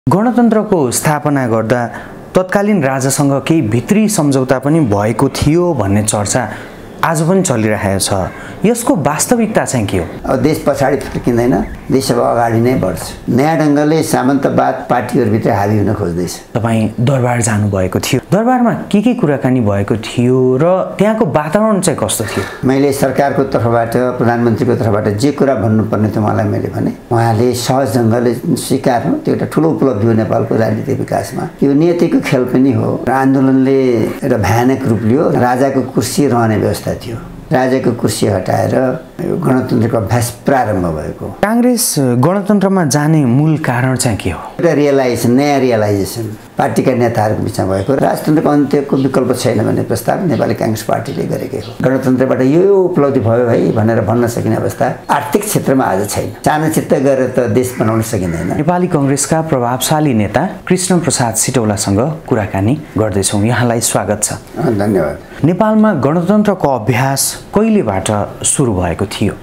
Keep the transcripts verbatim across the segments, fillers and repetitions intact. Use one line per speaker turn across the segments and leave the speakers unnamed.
गणतन्त्रको स्थापना गर्दा तत्कालीन राजासँग केही भित्री सम्झौता पनि भएको थियो भन्ने चर्चा आज पनि चलिरहेको छ। यसको वास्तविकता चाहिँ के हो?
अब देश पछाडि फर्किँदैन, देश अब अगाडि नै बढ्छ। नयाँ ढङ्गले सामन्तवाद पार्टीहरुभित्र हावी हुन खोज्दैछ।
तपाई दरबार जानु भएको थियो, दरबारमा के के कुराकानी भएको थियो र त्यहाँको वातावरण चाहिँ कस्तो थियो?
मैले सरकारको तर्फबाट, प्रधानमन्त्रीको तर्फबाट जे कुरा भन्नुपर्ने थियो मलाई मैले भने, उहाँले सहज ढङ्गले स्वीकार्नु, त्यो एउटा ठूलो उपलब्धि हो नेपालको राजनीतिक विकासमा। यो नियतिको खेल पनि हो। आन्दोलनले एउटा भयानक रूप लियो। राजाको कुर्सी रहने व्यवस्था थियो, राजाको कुर्सी हटाएर गणतन्त्रको अभ्यास प्रारम्भ भएको।
कांग्रेस गणतन्त्रमा जाने मूल कारण चाहिँ के हो?
एउटा रियलाइजेसन, नयाँ रियलाइजेसन पार्टीका नेताहरूको बिचमा भएको। राजतन्त्रको अन्त्यको विकल्प छैन भन्ने प्रस्ताव नेपाली कांग्रेस पार्टीले गरेकै हो। गणतन्त्रबाट यो यो उपलब्धि भयो है भनेर भन्न सकिने अवस्था आर्थिक क्षेत्रमा आज छैन। चानचित्त गरेर त देश बनाउन सकिँदैन।
नेपाली कांग्रेसका प्रभावशाली नेता कृष्ण प्रसाद सिटौलासँग कुराकानी गर्दैछौँ। यहाँलाई स्वागत छ।
धन्यवाद।
नेपालमा गणतन्त्रको अभ्यास कहिलेबाट सुरु भएको थियो?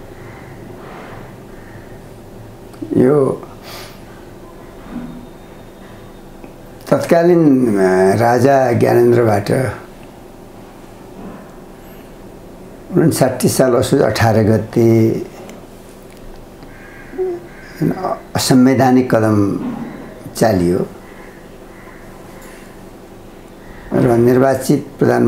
यो तत्कालीन राजा ज्ञानेन्द्रबाट उन्साठी साल असोज अठारह गते असंवैधानिक कदम चालियो र निर्वाचित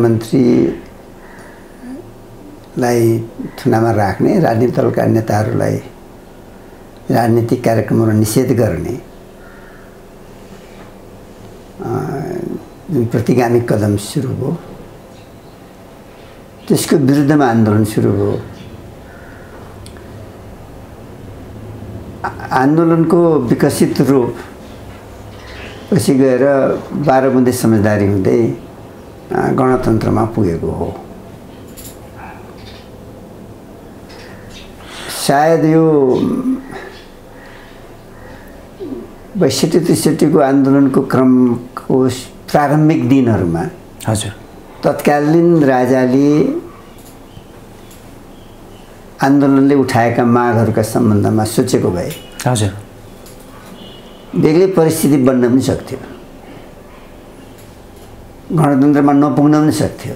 प्रधानमन्त्रीलाई थुनामा राख्ने, राजनीतिक दलका नेताहरूलाई राजनीतिक कार्यक्रमहरू निषेध गर्ने जुन प्रतिगामी कदम सुरु भयो, त्यसको विरुद्धमा आन्दोलन सुरु भयो। आन्दोलनको विकसित रूप पछि गएर बाह्र बुँदे समझदारी हुँदै गणतन्त्रमा पुगेको हो। सायद यो बैसठी त्रिसठी को आन्दोलनको क्रमको प्रारम्भिक दिनहरूमा
हजुर
तत्कालीन राजाले आन्दोलनले उठाएका मागहरूका सम्बन्धमा सोचेको भए
हजुर
बेग्लै परिस्थिति बन्न पनि सक्थ्यो, गणतन्त्रमा नपुग्न पनि सक्थ्यो।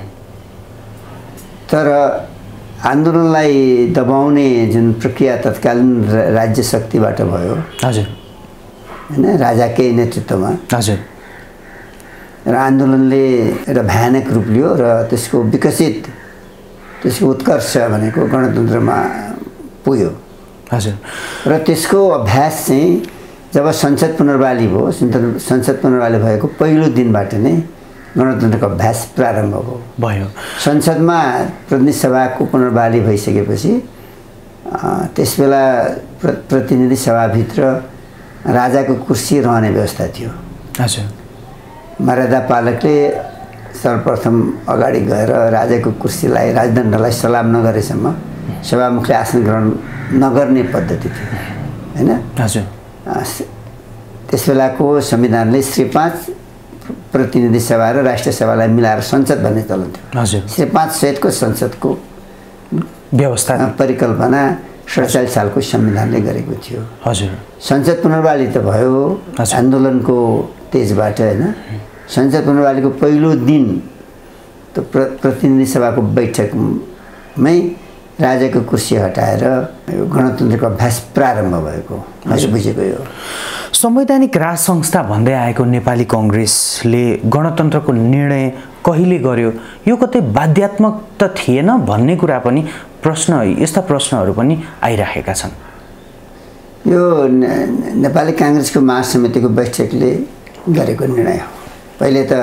तर आन्दोलनलाई दबाउने जुन प्रक्रिया तत्कालीन राज्य शक्तिबाट भयो
हजुर
हैन, राजाकै नेतृत्वमा
हजुर,
र आन्दोलनले एउटा भयानक रूप लियो र त्यसको विकसित त्यसको उत्कर्ष भनेको गणतन्त्रमा पुग्यो।
हजुर,
र त्यसको अभ्यास चाहिँ जब संसद पुनर्वाली भयो, संसद पुनर्वाली भएको पहिलो दिनबाट नै गणतन्त्रको अभ्यास प्रारम्भ भयो
भयो
संसदमा प्रतिनिधि सभाको पुनर्वाली भइसकेपछि त्यसबेला प्र, प्रतिनिधि सभाभित्र राजाको कुर्सी रहने व्यवस्था थियो।
हजुर,
मर्यादा पालकले सर्वप्रथम अगाडि गएर राजाको कुर्सीलाई, राजदण्डलाई सलाम नगरेसम्म सभामुखले आसन ग्रहण नगर्ने पद्धति थियो हैन।
हजुर,
त्यसबेलाको संविधानले श्री पाँच प्रतिनिधि सभा र राष्ट्रिय सभालाई मिलाएर संसद भन्ने चलन थियो।
हजुर,
श्री पाँच सहितको संसदको
व्यवस्था
परिकल्पना सडचालीस सालको संविधानले गरेको थियो।
हजुर,
संसद पुनर्वाली त भयो आन्दोलनको तेजबाट हैन। संसद पुनर्वालीको पहिलो दिन त प्र, प्रतिनिधि सभाको बैठकमै राजाको कुर्सी हटाएर गणतन्त्रको अभ्यास प्रारम्भ भएको मैले बुझेको यो।
संवैधानिक राज संस्था भन्दै आएको नेपाली कांग्रेसले गणतन्त्रको निर्णय कहिले गर्यो, यो कतै बाध्यात्मक त थिएन भन्ने कुरा पनि प्रश्न, यस्ता प्रश्नहरू पनि आइरहेका छन्।
यो नेपाली कांग्रेसको महासमितिको बैठकले गरेको निर्णय हो। पहिले त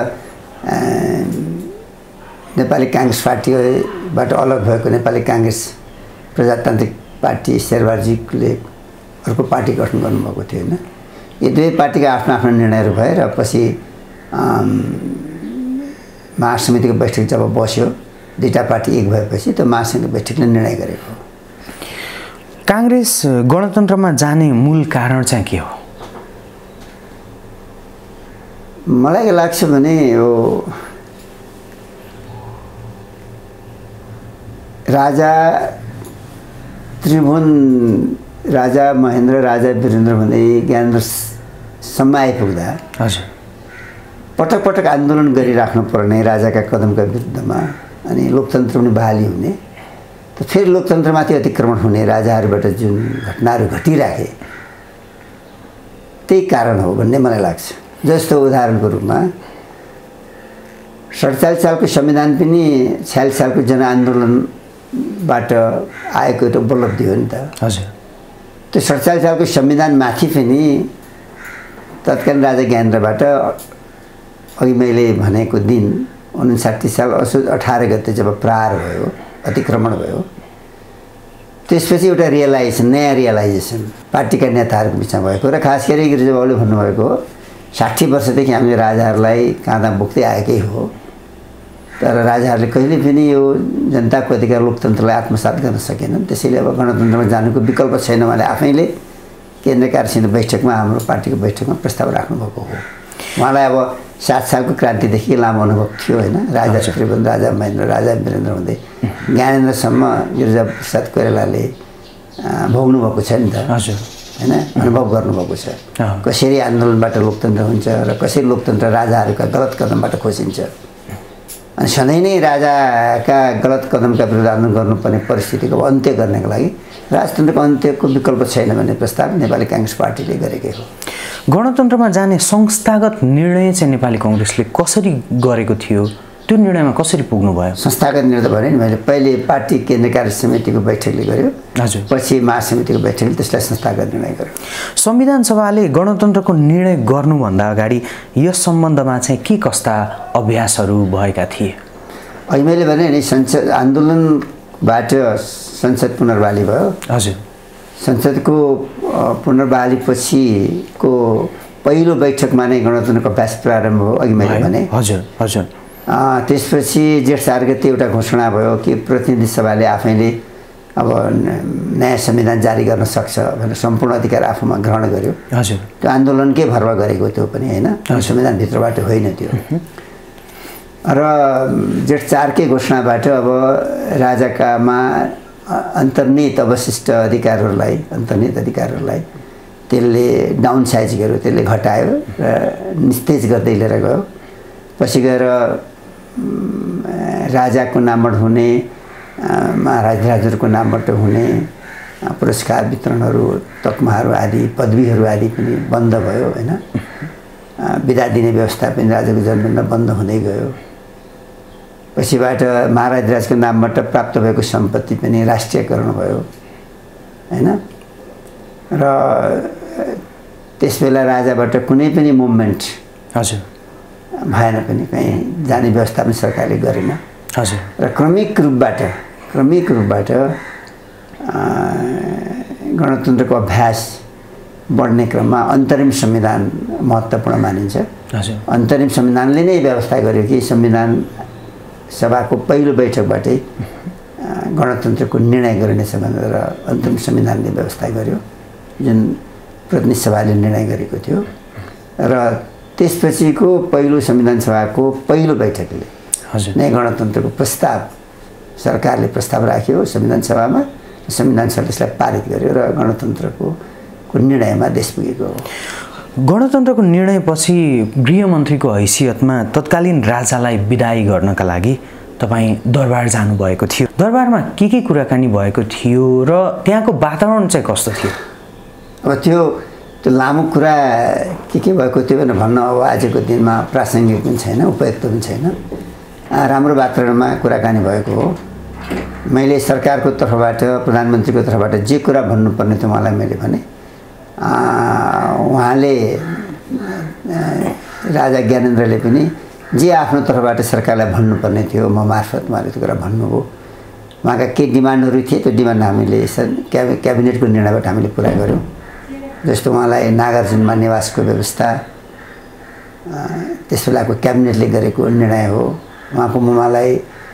नेपाली कांग्रेस पार्टीबाट अलग भएको नेपाली कांग्रेस प्रजातान्त्रिक पार्टी शेरबहादुरजीले अर्को पार्टी गठन गर्नुभएको थियो हैन। यी दुवै पार्टीका आफ्नो आफ्नो निर्णयहरू भए र पछि महासमितिको बैठक जब बस्यो, दुईटा पार्टी एक भएपछि त महासमितिको बैठकले निर्णय गरेको हो।
कांग्रेस गणतन्त्रमा जाने मूल कारण चाहिँ के हो?
मलाई के लाग्छ भने यो राजा त्रिभुवन, राजा महेन्द्र, राजा वीरेन्द्र भन्दै ज्ञानेन्द्र सम्म आइपुग्दा
हजुर
पटक पटक आन्दोलन गरिराख्नु पर्ने राजाका कदमका विरुद्धमा अनि लोकतन्त्र पनि बहाली हुने त फेरि लोकतन्त्रमाथि अतिक्रमण हुने राजाहरूबाट जुन घटनाहरू घटिराखे त्यही कारण हो भन्ने मलाई लाग्छ। जस्तो उदाहरणको रूपमा सडचालिस सालको संविधान पनि छयालिस सालको जनआन्दोलनबाट आएको एउटा उपलब्धि हो नि त।
हजुर
त्यो सडचालिस सालको संविधानमाथि पनि तत्कालीन राजा ज्ञानेन्द्रबाट अघि मैले भनेको दिन उन्साठी साल असोज अठार गते जब प्रहार भयो अतिक्रमण भयो त्यसपछि एउटा रियलाइजेसन नयाँ रियलाइजेसन पार्टीका नेताहरूको बिचमा भएको र खास गरी गिरिजाबाबुले भन्नुभएको साठी वर्षदेखि हामीले राजाहरूलाई काँधा बोक्दै आएकै हो तर राजाहरूले कहिले पनि यो जनताको अधिकार लोकतन्त्रलाई आत्मसात गर्न सकेनन्। त्यसैले अब गणतन्त्रमा जानुको विकल्प छैन भने आफैले केन्द्रीय कार्यसमिति बैठकमा हाम्रो पार्टीको बैठकमा प्रस्ताव राख्नुभएको हो। उहाँलाई अब सात सालको क्रान्तिदेखि लामो अनुभव थियो होइन। राजा त्रिभुवन राजा महेन्द्र राजा वीरेन्द्र हुँदै ज्ञानेन्द्रसम्म गिरिजाप्रसाद कोइरालाले भोग्नुभएको छ नि त होइन, अनुभव गर्नुभएको छ कसरी आन्दोलनबाट लोकतन्त्र हुन्छ र कसरी लोकतन्त्र राजाहरूका गलत कदमबाट खोसिन्छ। अनि सधैँ नै राजाका गलत कदमका विरुद्ध आन्दोलन गर्नुपर्ने परिस्थितिको अन्त्य गर्नको लागि राजतन्त्रको अन्त्यको विकल्प छैन भन्ने प्रस्ताव नेपाली काङ्ग्रेस पार्टीले गरेकै हो।
गणतन्त्रमा जाने संस्थागत निर्णय चाहिँ नेपाली काङ्ग्रेसले कसरी गरेको थियो, त्यो निर्णयमा कसरी पुग्नु भयो?
संस्थागत निर्णय भने नि मैले पहिले पार्टी केन्द्रीय कार्य समितिको बैठकले गर्यो,
हजुर
पछि महासमितिको बैठकले त्यसलाई संस्थागत निर्णय गर्यो।
संविधान सभाले गणतन्त्रको निर्णय गर्नुभन्दा अगाडि यस सम्बन्धमा चाहिँ के कस्ता अभ्यासहरू भएका थिए?
अहिले मैले भने नि संसद आन्दोलनबाट संसद पुनर्बहाली भयो।
हजुर
संसदको पुनर्बहालीपछिको पहिलो बैठकमा नै गणतन्त्रको अभ्यास प्रारम्भ हो। अघि मैले भने
हजुर हजुर
त्यसपछि जेठ चार गते एउटा घोषणा भयो कि प्रतिनिधि सभाले आफैले अब नयाँ संविधान जारी गर्न सक्छ भनेर सम्पूर्ण अधिकार आफूमा ग्रहण गर्यो।
हजुर
त्यो आन्दोलनकै भरमा गरेको त्यो पनि होइन, संविधानभित्रबाट होइन त्यो। र जेठ चारकै घोषणाबाट अब राजाकामा अन्तर्निहित अवशिष्ट अधिकारहरूलाई अन्तर्निहित अधिकारहरूलाई त्यसले डाउन साइज गर्यो, त्यसले घटायो र निस्तेज गर्दै लिएर गयो। पछि गएर राजाको नामबाट हुने महाराज हजुरको नामबाट हुने पुरस्कार वितरणहरू तकमाहरू आदि पदवीहरू आदि पनि बन्द भयो होइन। बिदा दिने व्यवस्था पनि राजाको जन्मदिनमा बन्द हुँदै गयो। पछिबाट महाराज राजको नामबाट प्राप्त भएको सम्पत्ति पनि राष्ट्रियकरण भयो होइन। र त्यसबेला राजाबाट कुनै पनि मुभमेन्ट हजुर भएन पनि, कहीँ जाने व्यवस्था पनि सरकारले गरेन।
हजुर
र क्रमिक रूपबाट क्रमिक रूपबाट गणतन्त्रको अभ्यास बढ्ने क्रममा अन्तरिम संविधान महत्त्वपूर्ण मानिन्छ।
हजुर
अन्तरिम संविधानले नै व्यवस्था गर्यो कि संविधान सभाको पहिलो बैठकबाटै गणतन्त्रको निर्णय गरिनेछ भनेर अन्तरिम संविधानले व्यवस्था गर्यो जुन प्रतिनिधि सभाले निर्णय गरेको थियो। र त्यसपछिको पहिलो संविधान सभाको पहिलो बैठकले नै गणतन्त्रको प्रस्ताव सरकारले प्रस्ताव राख्यो संविधान सभामा, संविधान सभाले त्यसलाई पारित गर्यो र गणतन्त्रको निर्णयमा देश पुगेको हो।
गणतन्त्रको निर्णयपछि गृहमन्त्रीको हैसियतमा तत्कालीन राजालाई बिदाई गर्नका लागि तपाईँ दरबार जानुभएको थियो। दरबारमा के के कुराकानी भएको थियो र त्यहाँको वातावरण चाहिँ कस्तो थियो?
अब त्यो त्यो लामो कुरा के के भएको थियो भनेर भन्न अब आजको दिनमा प्रासङ्गिक पनि छैन, उपयुक्त पनि छैन। राम्रो वातावरणमा कुराकानी भएको हो। मैले सरकारको तर्फबाट प्रधानमन्त्रीको तर्फबाट जे कुरा भन्नुपर्ने थियो उहाँलाई मैले भने, उहाँले राजा ज्ञानेन्द्रले पनि जे आफ्नो तर्फबाट सरकारलाई भन्नुपर्ने थियो म मार्फत उहाँले त्यो कुरा भन्नुभयो। उहाँका के डिमान्डहरू थिए त्यो डिमान्ड हामीले क्याबि क्याबिनेटको निर्णयबाट हामीले पुरा गऱ्यौँ। जस्तो उहाँलाई नागार्जुनमा निवासको व्यवस्था त्यस बेलाको क्याबिनेटले गरेको निर्णय हो। उहाँको मुमालाई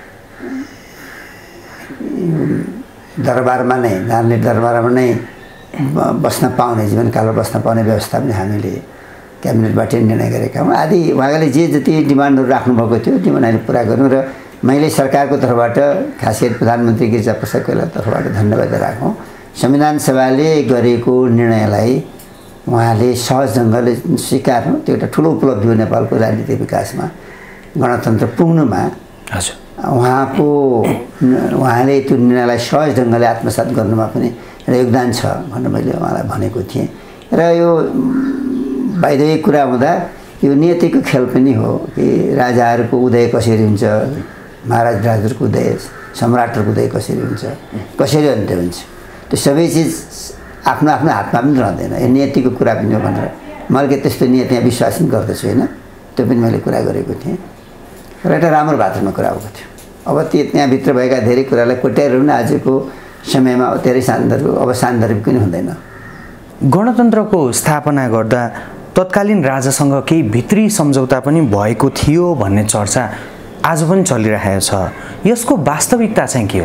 दरबारमा नै धार्मिक दरबारमा नै बस्न पाउने जीवनकालमा बस्न पाउने व्यवस्था पनि हामीले क्याबिनेटबाटै निर्णय गरेका हौँ आदि। उहाँले जे जति डिमान्डहरू राख्नुभएको थियो डिमान्ड हामीले पुरा गर्यौँ र मैले सरकारको तर्फबाट खास गरी प्रधानमन्त्री गिरिजाप्रसाद कोइरालाको तर्फबाट धन्यवाद राखौँ। संविधान सभाले गरेको निर्णयलाई उहाँले सहज ढङ्गले स्वीकार्नु त्यो एउटा ठुलो उपलब्धि हो नेपालको राजनीतिक विकासमा गणतन्त्र पुग्नुमा।
हजुर,
उहाँको उहाँले त्यो निर्णयलाई सहज ढङ्गले आत्मसात गर्नुमा पनि एउटा योगदान छ भनेर मैले उहाँलाई भनेको थिएँ। र यो बाहिर कुरा हुँदा यो नियतिको खेल पनि हो कि राजाहरूको उदय कसरी हुन्छ, महाराज राजहरूको उदय, सम्राटहरूको उदय कसरी हुन्छ, कसरी अन्त्य हुन्छ, त्यो सबै चिज आफ्नो आफ्नो हातमा पनि रहँदैन। यो नियतिको कुरा पनि हो भनेर मैले त्यस्तो नियत यहाँ विश्वास पनि गर्दछु होइन, त्यो पनि मैले कुरा गरेको थिएँ र एउटा राम्रो वातावरणमा कुरा भएको थियो। अब त्यो त्यहाँभित्र भएका धेरै कुरालाई कोट्याएर पनि आजको समयमा धेरै सान्दर्भिक अब सान्दर्भिक पनि हुँदैन।
गणतन्त्रको स्थापना गर्दा तत्कालीन राजासँग केही भित्री सम्झौता पनि भएको थियो भन्ने चर्चा आज पनि चलिरहेको छ। यसको वास्तविकता चाहिँ के हो?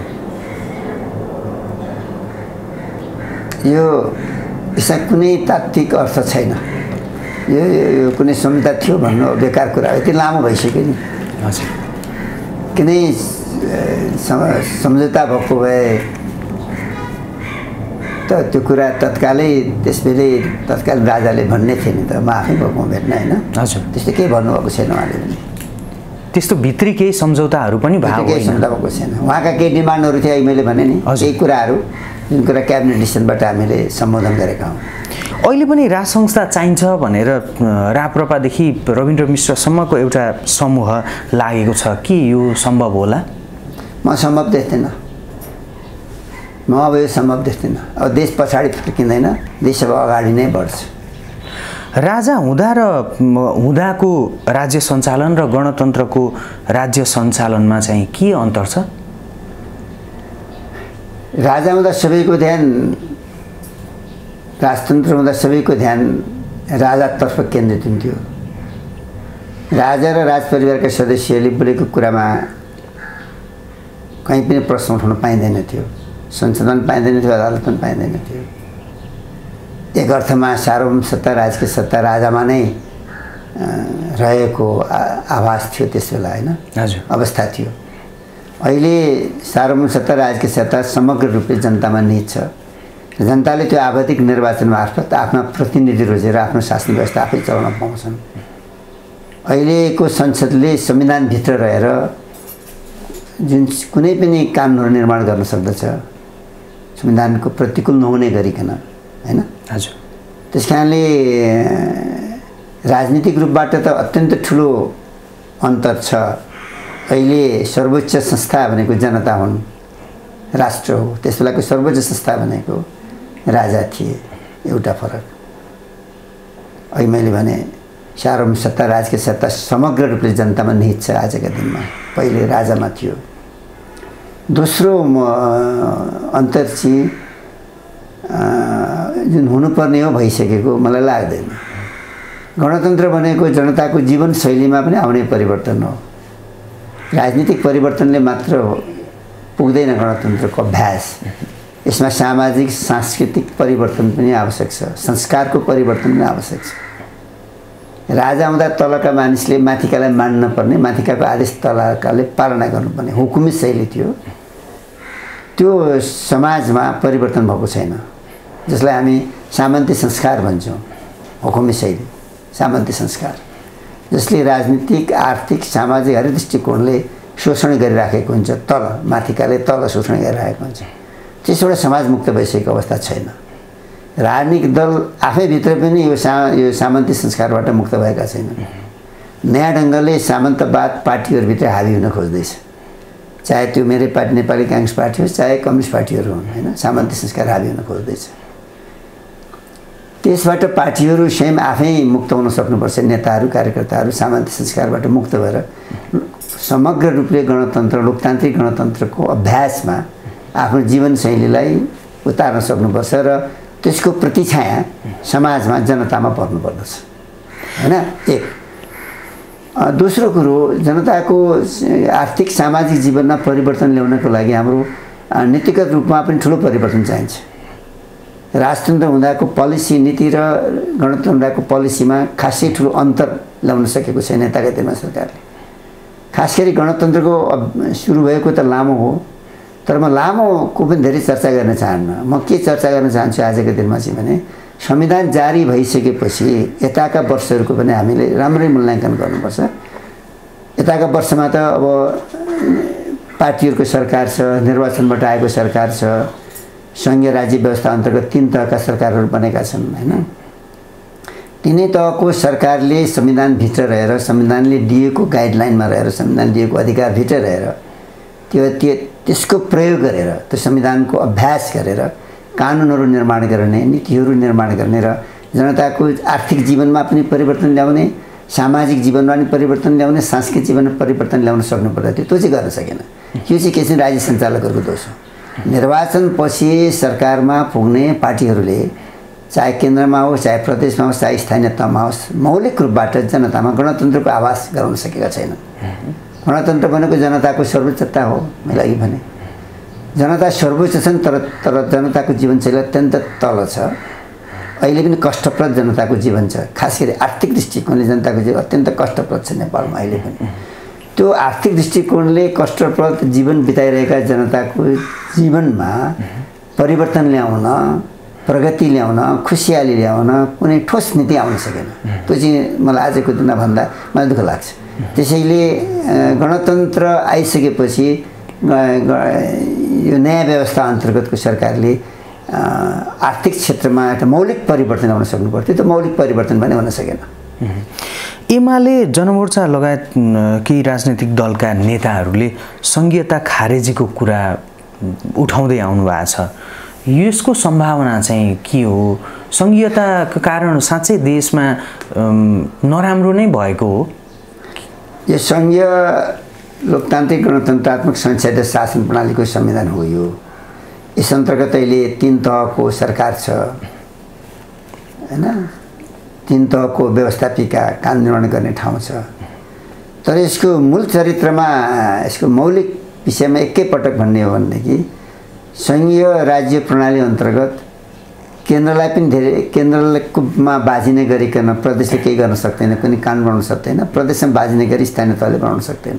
यो यसमा कुनै तात्विक अर्थ छैन। यो यो कुनै सम्झौता थियो भन्नु बेकार कुरा हो, यति लामो भइसक्यो नि।
हजुर,
कुनै सम्झौता भएको भए त त्यो कुरा तत्कालै त्यसबेलै तत्कालीन राजाले भन्ने थियो नि त, म आफै भएको भेट्न होइन।
हजुर,
त्यस्तो केही भन्नुभएको छैन उहाँले पनि।
त्यस्तो भित्री केही सम्झौताहरू पनि भएको
केही सम्झौता भएको छैन। उहाँका केही डिमान्डहरू थियो, मैले भने नि केही कुराहरू जुन कुरा क्याबिनेट डिसिसनबाट हामीले सम्बोधन गरेका हौँ।
अहिले पनि राज संस्था चाहिन्छ भनेर राप्रपादेखि रविन्द्र मिश्रसम्मको एउटा समूह लागेको छ, के यो सम्भव होला?
म सम्भव देख्दिनँ, म अब यो सम्भव देख्दिनँ। अब देश पछाडि फर्किँदैन, देश अब अगाडि नै बढ्छ।
राजा हुँदा र हुँदाको राज्य सञ्चालन र गणतन्त्रको राज्य सञ्चालनमा चाहिँ के अन्तर छ?
राजा हुँदा सबैको ध्यान, राजतन्त्र हुँदा सबैको ध्यान राजातर्फ केन्द्रित हुन्थ्यो। राजा र राजपरिवारका सदस्यहरूले बोलेको कुरामा कहीँ पनि प्रश्न उठाउन पाइँदैन थियो, संशोधन पाइँदैन थियो, अदालत पनि पाइँदैन थियो। एक अर्थमा सार्वभौम सत्ता, राजकीय सत्ता राजामा नै रहेको आभास थियो त्यसबेला होइन,
हजुर,
अवस्था थियो। अहिले सार्वभौम सत्ता, राजकीय सत्ता समग्र रूपले जनतामा निहित छ। जनताले त्यो आवधिक निर्वाचन मार्फत आफ्ना प्रतिनिधि रोजेर आफ्नो शासन व्यवस्था आफै चलाउन पाउँछन्। अहिलेको संसदले संविधानभित्र रहेर जुन कुनै पनि कानुनहरू निर्माण गर्न सक्दछ, संविधानको प्रतिकूल नहुने गरिकन होइन।
हजुर,
त्यस कारणले राजनीतिक रूपबाट त अत्यन्त ठुलो अन्तर छ। अहिले सर्वोच्च संस्था भनेको जनता हुन्, राष्ट्र हो। त्यस बेलाको सर्वोच्च संस्था भनेको राजा थिए, एउटा फरक। अहिले मैले भने सार्वभौम सत्ता, राजकीय सत्ता समग्र रूपले जनतामा निहित छ आजका दिनमा, पहिले राजामा थियो। दोस्रो अन्तर चाहिँ जुन हुनुपर्ने हो भइसकेको मलाई लाग्दैन। गणतन्त्र भनेको जनताको जीवनशैलीमा पनि आउने परिवर्तन हो। राजनीतिक परिवर्तनले मात्र पुग्दैन गणतन्त्रको अभ्यास। यसमा सामाजिक सांस्कृतिक परिवर्तन पनि आवश्यक छ, संस्कारको परिवर्तन पनि आवश्यक छ। राजा हुँदा तलका मानिसले माथिकालाई मान्न पर्ने, माथिकाको आदेश तलकाले पालना गर्नुपर्ने हुकुमी शैली थियो। त्यो समाजमा परिवर्तन भएको छैन, जसलाई हामी सामन्ती संस्कार भन्छौँ। हुकुमी शैली, सामन्ती संस्कार, जसले राजनीतिक, आर्थिक, सामाजिक हरेक दृष्टिकोणले शोषण गरिराखेको हुन्छ, तल माथिकाले तल शोषण गरिरहेको हुन्छ। त्यसबाट समाज मुक्त भइसकेको अवस्था छैन। राजनीतिक दल आफैभित्र पनि यो सा यो सामन्ती संस्कारबाट मुक्त भएका छैनन्। नयाँ ढङ्गले सामन्तवाद पार्टीहरूभित्र हावी हुन खोज्दैछ, चाहे त्यो मेरै पार्टी नेपाली काङ्ग्रेस पार्टी होस्, चाहे कम्युनिस्ट पार्टीहरू हुन् होइन। सामन्ती संस्कार हावी हुन खोज्दैछ। त्यसबाट पार्टीहरू स्वयं आफै मुक्त हुन सक्नुपर्छ। नेताहरू, कार्यकर्ताहरू सामन्ती संस्कारबाट मुक्त भएर समग्र रूपले गणतन्त्र, लोकतान्त्रिक गणतन्त्रको अभ्यासमा आफ्नो जीवनशैलीलाई उतार्न सक्नुपर्छ र त्यसको प्रतिछाया समाजमा, जनतामा पर्नुपर्दछ होइन। एक दोस्रो कुरो, जनताको आर्थिक सामाजिक जीवनमा परिवर्तन ल्याउनको लागि हाम्रो नीतिगत रूपमा पनि ठुलो परिवर्तन चाहिन्छ। राजतन्त्र हुँदाको पोलिसी नीति र गणतन्त्र हुँदाको पोलिसीमा खासै ठुलो अन्तर ल्याउन सकेको छैन नेतागतिमा सरकारले। खास गरी गणतन्त्रको सुरु भएको त लामो हो, तर म लामोको पनि धेरै चर्चा गर्न चाहन्न। म के चर्चा गर्न चाहन्छु आजको दिनमा चाहिँ भने संविधान जारी भइसकेपछि यताका वर्षहरूको पनि हामीले राम्रै मूल्याङ्कन गर्नुपर्छ। यताका वर्षमा त अब पार्टीहरूको सरकार छ, निर्वाचनबाट आएको सरकार छ, सङ्घीय राज्य व्यवस्था अन्तर्गत तीन तहका सरकारहरू बनेका छन् हैन। तिनै तहको सरकारले संविधानभित्र रहेर, संविधानले दिएको गाइडलाइनमा रहेर, संविधान दिएको अधिकारभित्र रहेर त्यो त्यो त्यसको प्रयोग गरेर, त्यो संविधानको अभ्यास गरेर कानुनहरू निर्माण गर्ने, नीतिहरू निर्माण गर्ने र जनताको आर्थिक जीवनमा पनि परिवर्तन ल्याउने, सामाजिक जीवनमा पनि परिवर्तन ल्याउने, सांस्कृतिक जीवनमा परिवर्तन ल्याउन सक्नुपर्छ। त्यो त्यो चाहिँ गर्न सकेन। यो चाहिँ के चाहिँ राज्य सञ्चालकहरूको दोष हो। निर्वाचनपछि सरकारमा पुग्ने पार्टीहरूले चाहे केन्द्रमा होस्, चाहे प्रदेशमा होस्, चाहे स्थानीय तहमा होस्, मौलिक रूपबाट जनतामा गणतन्त्रको आभास गराउन सकेका छैनन्। गणतन्त्र भनेको जनताको सर्वोच्चता हो। मैले अघि भने जनता सर्वोच्च छन्, तर तर जनताको जीवनशैली अत्यन्त तल छ। अहिले पनि कष्टप्रद जनताको जीवन छ। खास गरी आर्थिक दृष्टिकोणले जनताको जीवन अत्यन्त कष्टप्रद छ नेपालमा अहिले पनि। त्यो आर्थिक दृष्टिकोणले कष्टप्रद जीवन बिताइरहेका जनताको जीवनमा परिवर्तन ल्याउन, प्रगति ल्याउन, खुसियाली ल्याउन कुनै ठोस नीति आउन सकेन। त्यो चाहिँ मलाई आजको दिनमा भन्दा मलाई दुःख लाग्छ। त्यसैले गणतन्त्र आइसकेपछि यो नयाँ व्यवस्था अन्तर्गतको सरकारले आर्थिक क्षेत्रमा एउटा मौलिक परिवर्तन ल्याउन सक्नु पर्थ्यो। त्यो मौलिक परिवर्तन पनि हुन सकेन।
एमाले, जनमोर्चा लगायत केही राजनैतिक दलका नेताहरूले सङ्घीयता खारेजीको कुरा उठाउँदै आउनु भएको छ। यसको सम्भावना चाहिँ के हो? सङ्घीयताको कारण साँच्चै देशमा नराम्रो नै भएको हो?
यो सङ्घीय लोकतान्त्रिक गणतन्त्रात्मक संसदीय शासन प्रणालीको संविधान हो। यो यस अन्तर्गत अहिले तीन तहको सरकार छ हैन। तीन तहको व्यवस्थापिका कानुन निर्माण गर्ने ठाउँ छ। तर यसको मूल चरित्रमा, यसको मौलिक विषयमा एकैपटक भन्ने हो भनेदेखि सङ्घीय राज्य प्रणाली अन्तर्गत केन्द्रलाई पनि धेरै केन्द्रमा बाजिने गरिकन प्रदेशले केही गर्न सक्दैन, कुनै कानुन बनाउन सक्दैन। प्रदेशमा बाजिने गरी स्थानीय तहले बनाउन सक्दैन।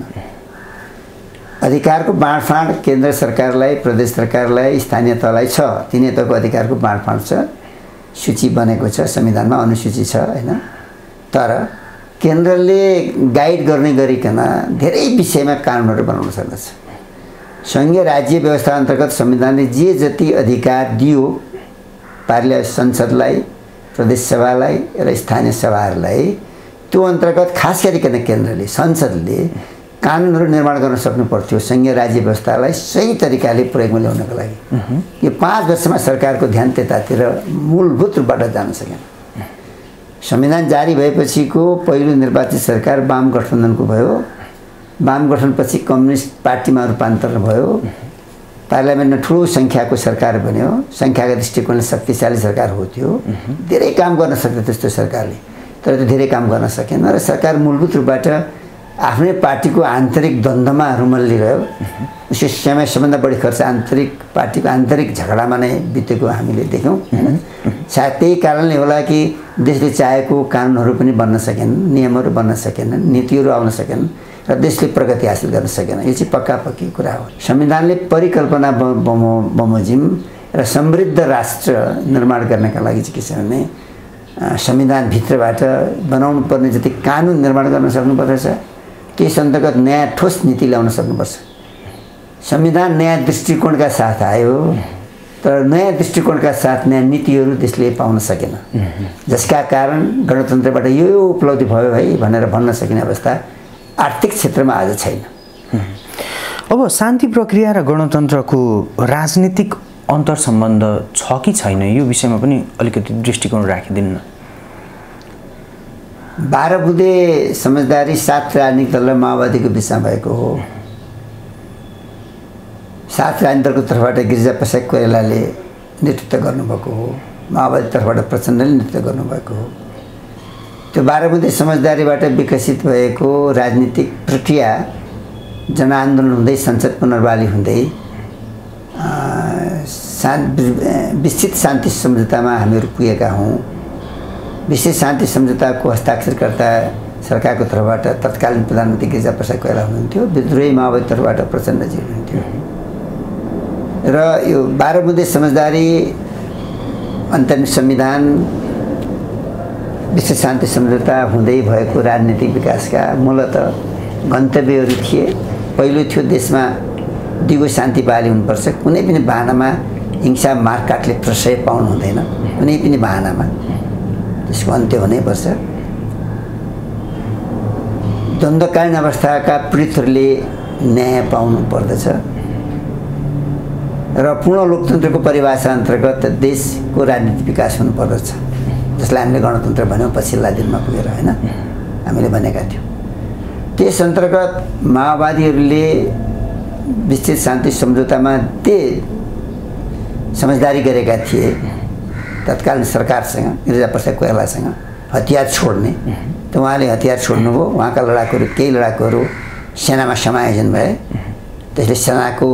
अधिकारको बाँडफाँड केन्द्र सरकारलाई, प्रदेश सरकारलाई, स्थानीय तहलाई छ। तिनै तहको अधिकारको बाँडफाँड छ, सूची बनेको छ, संविधानमा अनुसूची छ हैन। तर केन्द्रले गाइड गर्ने गरिकन धेरै विषयमा कानुनहरू बनाउन सक्दछ। सङ्घीय राज्य व्यवस्था अन्तर्गत संविधानले जे जति अधिकार दियो पार्लिया संसदलाई, प्रदेश सभालाई र स्थानीय सभाहरूलाई, त्यो अन्तर्गत खास गरिकन केन्द्रले, संसदले कानुनहरू निर्माण गर्न सक्नु पर्थ्यो सङ्घीय राज्य व्यवस्थालाई सही तरिकाले प्रयोगमा ल्याउनको लागि। यो पाँच वर्षमा सरकारको ध्यान त्यतातिर मूलभूत रूपबाट जान सकेन। संविधान जारी भएपछिको पहिलो निर्वाचित सरकार वाम गठबन्धनको भयो। वाम गठबन्धनपछि कम्युनिस्ट पार्टीमा रूपान्तरण भयो। पार्लियामेन्टमा ठुलो सङ्ख्याको सरकार बन्यो। सङ्ख्याका दृष्टिकोणले शक्तिशाली सरकार हो त्यो। धेरै काम गर्न सक्थ्यो त्यस्तो सरकारले, तर त्यो धेरै काम गर्न सकेन र सरकार मूलभूत रूपबाट आफ्नै पार्टीको आन्तरिक द्वन्द्वमा रुमल्लिरह्यो। उसको समय सबभन्दा बढी खर्च आन्तरिक पार्टीको आन्तरिक झगडामा नै बितेको हामीले देख्यौँ हैन। सायद त्यही कारणले होला कि देशले चाहेको कानुनहरू पनि बन्न सकेन, नियमहरू बन्न सकेन, नीतिहरू आउन सकेन र देशले प्रगति हासिल गर्न सकेन। यो चाहिँ पक्का पक्की कुरा हो। संविधानले परिकल्पना बमोजिम र समृद्ध राष्ट्र निर्माण गर्नका लागि चाहिँ के छ भने संविधानभित्रबाट बनाउनु पर्ने जति कानुन निर्माण गर्न सक्नुपर्छ, त्यस अन्तर्गत नयाँ ठोस नीति ल्याउन सक्नुपर्छ। संविधान नयाँ दृष्टिकोणका साथ आयो, तर नयाँ दृष्टिकोणका साथ नयाँ नीतिहरू त्यसले पाउन सकेन, जसका कारण गणतन्त्रबाट यो यो उपलब्धि भयो है भनेर भन्न सकिने अवस्था आर्थिक क्षेत्रमा आज छैन।
अब शान्ति प्रक्रिया र गणतन्त्रको राजनीतिक अन्तर सम्बन्ध छ कि छैन, यो विषयमा पनि अलिकति दृष्टिकोण राखिदिन्न।
बाह्र बुँदे समझदारी सात राजनीतिक दल र माओवादीको बिचमा भएको हो। सात राजनीतिक दलको तर्फबाट गिरिजाप्रसाद कोइरालाले नेतृत्व गर्नुभएको हो, माओवादी तर्फबाट प्रचण्डले नेतृत्व गर्नुभएको हो। त्यो बाह्र बुँदे समझदारीबाट विकसित भएको राजनीतिक प्रक्रिया जनआन्दोलन हुँदै संसद पुनर्वाली हुँदै विस्तृत शान्ति सम्झौतामा हामीहरू पुगेका हौँ। विशेष शान्ति सम्झौताको हस्ताक्षरकर्ता सरकारको तर्फबाट तत्कालीन प्रधानमन्त्री गिरिजाप्रसाद कोइराला हुनुहुन्थ्यो, विद्रोही माओवादी तर्फबाट प्रचण्डजी हुनुहुन्थ्यो। र यो बाह्र बुँदे समझदारी अन्तरिम संविधान विश्व शान्ति सम्झौता हुँदै भएको राजनीतिक विकासका मूलतः गन्तव्यहरू थिए। पहिलो थियो देशमा दिगो शान्ति बहाली हुनुपर्छ, कुनै पनि बहानामा हिंसा मारकाटले प्रश्रय पाउनु हुँदैन, कुनै पनि बहानामा त्यसको अन्त्य हुनैपर्छ। द्वन्द्वकालीन अवस्थाका पीडितहरूले न्याय पाउनु पर्दछ र पूर्ण लोकतन्त्रको परिभाषा अन्तर्गत देशको राजनीतिक विकास हुनुपर्दछ, जसलाई हामीले गणतन्त्र भन्यौँ पछिल्ला दिनमा पुगेर, होइन, हामीले भनेका थियौँ। त्यस अन्तर्गत माओवादीहरूले विस्तृत शान्ति सम्झौतामा ते समझदारी गरेका थिए तत्कालीन सरकारसँग, गिरिजा प्रसाद कोइरालासँग हतियार छोड्ने। त उहाँले हतियार छोड्नुभयो। उहाँका लडाकुहरू केही लडाकुहरू सेनामा समायोजन भए। त्यसले सेनाको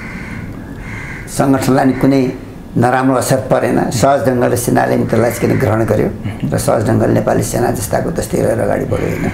सङ्गठनलाई कुनै नराम्रो असर परेन। सहज ढङ्गले सेनाले त्यसलाई चाहिँ ग्रहण गर्यो र सहज ढङ्गले नेपाली सेना जस्ताको त्यस्तै रहेर अगाडि बढ्यो, होइन।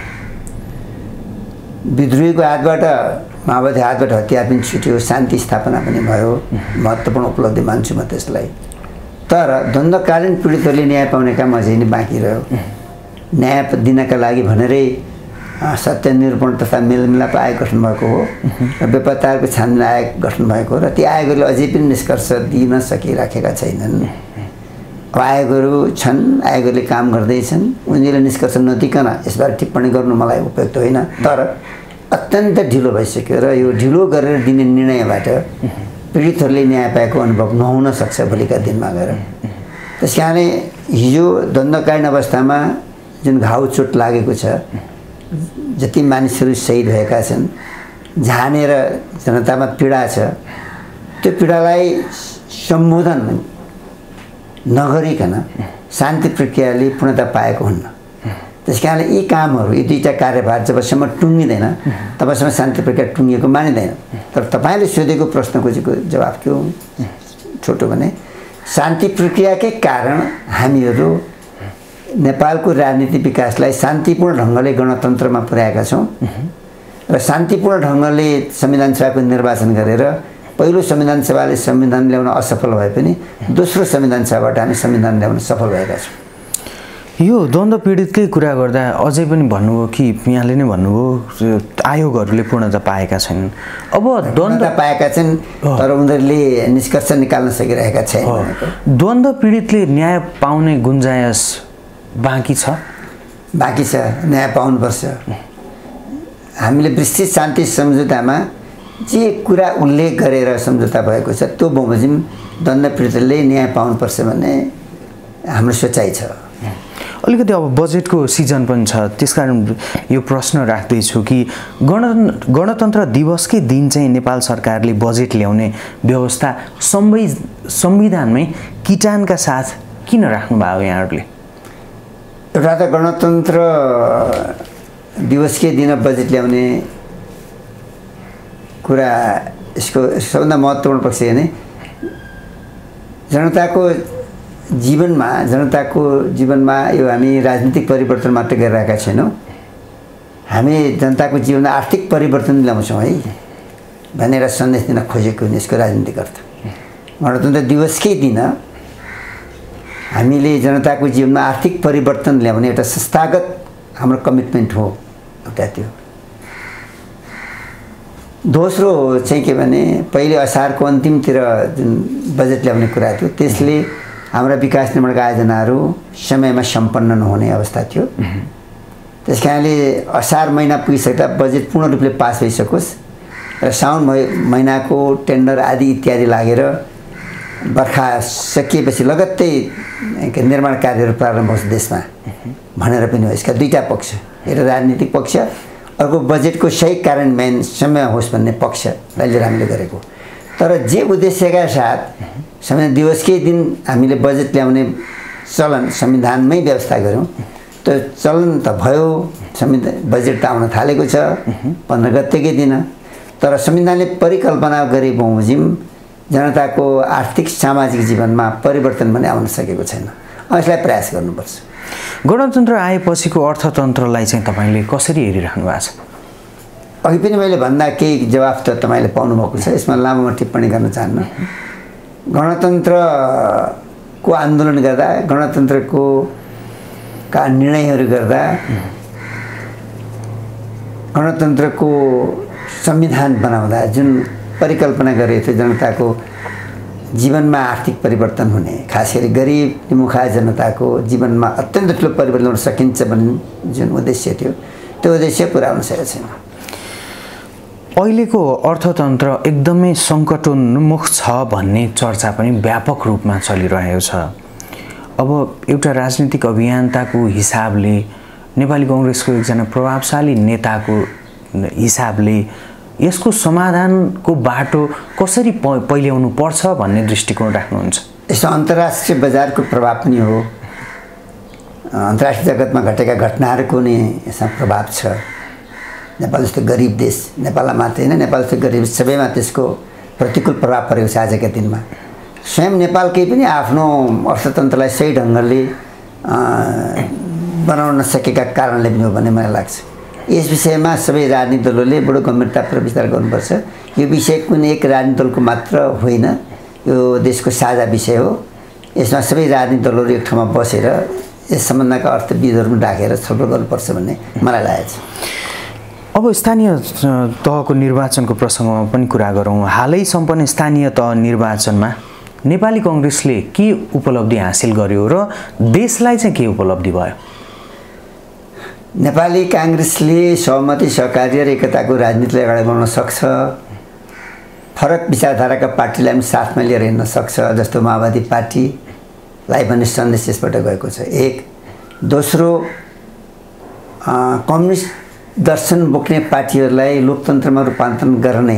विद्रोहीको हातबाट, माओवादी हातबाट हतियार पनि छुट्यो, शान्ति स्थापना पनि भयो। महत्त्वपूर्ण उपलब्धि मान्छु म त्यसलाई। तर द्वन्द्वकालीन पीडितहरूले न्याय पाउने काम अझै नै बाँकी रह्यो। न्याय दिनका लागि भनेरै सत्य निरूपण तथा मेलमिलाप आयोग गठन भएको हो र बेपत्ताहरूको छानबिन आयोग गठन भएको हो र ती आयोगहरूले अझै पनि निष्कर्ष दिन सकिराखेका छैनन्। अब आयोगहरू छन्, आयोगहरूले काम गर्दैछन्, उनीहरूले निष्कर्ष नदिकन यसबारे टिप्पणी गर्नु मलाई उपयुक्त होइन। तर अत्यन्त ढिलो भइसक्यो र यो ढिलो गरेर दिने निर्णयबाट पीडितहरूले न्याय पाएको अनुभव नहुन सक्छ भोलिका दिनमा गएर। त्यस कारणले हिजो द्वन्द्वकालीन अवस्थामा जुन घाउ चोट लागेको छ, जति मानिसहरू शहीद भएका छन्, झानेर जनतामा पीडा छ, त्यो पीडालाई सम्बोधन नगरिकन शान्ति प्रक्रियाले पूर्णता पाएको हुन्न। त्यस कारणले यी कामहरू, यी दुईवटा कार्यभार जबसम्म टुङ्गिँदैन तबसम्म शान्ति प्रक्रिया टुङ्गिएको मानिँदैन। तर तपाईँले सोधेको प्रश्नको चाहिँ जवाफ के हो छोटो भने, शान्ति प्रक्रियाकै कारण हामीहरू नेपालको राजनीतिक विकासलाई शान्तिपूर्ण ढङ्गले गणतन्त्रमा पुर्याएका छौँ र शान्तिपूर्ण ढङ्गले संविधान सभाको निर्वाचन गरेर पहिलो संविधान सभाले संविधान ल्याउन असफल भए पनि दोस्रो संविधान सभाबाट हामी संविधान ल्याउन सफल भएका छौँ।
यो द्वन्द्व पीडितकै कुरा गर्दा अझै पनि भन्नुभयो कि यहाँले नै भन्नुभयो आयोगहरूले पूर्णता पाएका छैनन्। अब द्वन्द्व
पाएका छन् तर उनीहरूले निष्कर्ष निकाल्न सकिरहेका छैनन्।
द्वन्द्व पीडितले न्याय पाउने गुन्जायस बाँकी छ
बाँकी छ न्याय पाउनुपर्छ। हामीले विस्तृत शान्ति सम्झौतामा जे कुरा उल्लेख गरेर सम्झौता भएको छ त्यो बमोजिम द्वन्द्व पीडितले न्याय पाउनुपर्छ भन्ने हाम्रो सोचाइ छ।
अलिकति अब बजेटको सिजन पनि छ, त्यसकारण यो प्रश्न राख्दैछु कि गण गणतन्त्र दिवसकै दिन चाहिँ नेपाल सरकारले बजेट ल्याउने व्यवस्था संवि संविधानमै किटानका साथ किन राख्नुभयो यहाँहरूले?
एउटा त गणतन्त्र दिवसकै दिन बजेट ल्याउने कुरा, यसको सबभन्दा महत्त्वपूर्ण पक्ष भने जनताको जीवनमा जनताको जीवनमा यो हामी राजनीतिक परिवर्तन मात्र गरिरहेका छैनौँ, हामी जनताको जीवनमा आर्थिक परिवर्तन ल्याउँछौँ है भनेर सन्देश दिन खोजेको हुने यसको राजनीतिक अर्थ। गणतन्त्र दिवसकै दिन हामीले जनताको जीवनमा आर्थिक परिवर्तन ल्याउने एउटा संस्थागत हाम्रो कमिटमेन्ट हो एउटा त्यो। दोस्रो चाहिँ के भने पहिले असारको अन्तिमतिर जुन बजेट ल्याउने कुरा थियो त्यसले हाम्रा विकास निर्माणका आयोजनाहरू समयमा सम्पन्न नहुने अवस्था थियो। त्यस कारणले असार महिना पुगिसक्दा बजेट पूर्ण रूपले पास भइसकोस् र साउन महिनाको टेन्डर आदि इत्यादि लागेर बर्खा सकिएपछि लगत्तै निर्माण कार्यहरू प्रारम्भ होस् देशमा भनेर पनि हो। यसका दुईवटा पक्ष, एउटा राजनीतिक पक्ष, अर्को बजेटको सही कार्यान्वयन समय होस् भन्ने पक्षलाई लिएर हामीले गरेको। तर जे उद्देश्यका साथ संविधान दिवसकै दिन हामीले बजेट ल्याउने चलन संविधानमै व्यवस्था गऱ्यौँ त्यो चलन त भयो। संविधान बजेट त आउन थालेको छ पन्ध्र गतेकै दिन, तर संविधानले परिकल्पना गरे बमोजिम जनताको आर्थिक सामाजिक जीवनमा परिवर्तन पनि आउन सकेको छैन। यसलाई प्रयास गर्नुपर्छ।
गणतन्त्र आएपछिको अर्थतन्त्रलाई चाहिँ तपाईँले कसरी हेरिराख्नु भएको छ?
अघि पनि मैले भन्दा केही जवाफ त तपाईँले पाउनुभएको छ, यसमा लामो टिप्पणी गर्न चाहन्न। गणतन्त्र को आन्दोलन गर्दा गणतन्त्रको का निर्णयहरू गर्दा गणतन्त्रको संविधान बनाउँदा जुन परिकल्पना गरेको थियो जनताको जीवनमा आर्थिक परिवर्तन हुने, खास गरी गरिब निमुखा जनताको जीवनमा अत्यन्त ठुलो परिवर्तन हुन सकिन्छ भन्ने जुन उद्देश्य थियो त्यो उद्देश्य पुरा हुन सकेको छैन।
अहिलेको अर्थतन्त्र एकदमै सङ्कटोन्मुख छ भन्ने चर्चा पनि व्यापक रूपमा चलिरहेको छ। अब एउटा राजनीतिक अभियन्ताको हिसाबले, नेपाली कङ्ग्रेसको एकजना प्रभावशाली नेताको हिसाबले यसको समाधानको बाटो कसरी पहिल्याउनु पर्छ भन्ने दृष्टिकोण राख्नुहुन्छ?
यसो अन्तर्राष्ट्रिय बजारको प्रभाव पनि हो, अन्तर्राष्ट्रिय जगतमा घटेका घटनाहरूको नै यसमा प्रभाव छ। नेपाल जस्तो गरिब देश, नेपालमा मात्रै होइन, नेपाल जस्तो गरिब सबैमा त्यसको प्रतिकूल प्रभाव परेको छ आजका दिनमा। स्वयं नेपालकै पनि आफ्नो अर्थतन्त्रलाई सही ढङ्गले बनाउन नसकेका कारणले पनि हो भन्ने मलाई लाग्छ। यस विषयमा सबै राजनीतिक दलहरूले बडो गम्भीरतापूर्वक विचार गर्नुपर्छ। यो विषय कुनै एक राजनीतिक दलको मात्र होइन, यो देशको साझा विषय हो। यसमा सबै राजनीतिक दलहरू एक ठाउँमा बसेर यस सम्बन्धका अर्थविदहरू पनि राखेर छलफल गर्नुपर्छ भन्ने मलाई लागेको छ।
अब स्थानीय तहको निर्वाचनको प्रसङ्गमा पनि कुरा गरौँ। हालै सम्पन्न स्थानीय तह निर्वाचनमा नेपाली कङ्ग्रेसले के उपलब्धि हासिल गर्यो र देशलाई चाहिँ के उपलब्धि भयो?
नेपाली काङ्ग्रेसले सहमति, सहकार्य र एकताको राजनीतिलाई अगाडि बढाउन सक्छ। फरक विचारधाराका पार्टीलाई पनि साथमा लिएर हिँड्न सक्छ, जस्तो माओवादी पार्टीलाई भन्ने सन्देश यसबाट गएको छ। एक दोस्रो, कम्युनिस्ट दर्शन बोक्ने पार्टीहरूलाई लोकतन्त्रमा रूपान्तरण गर्ने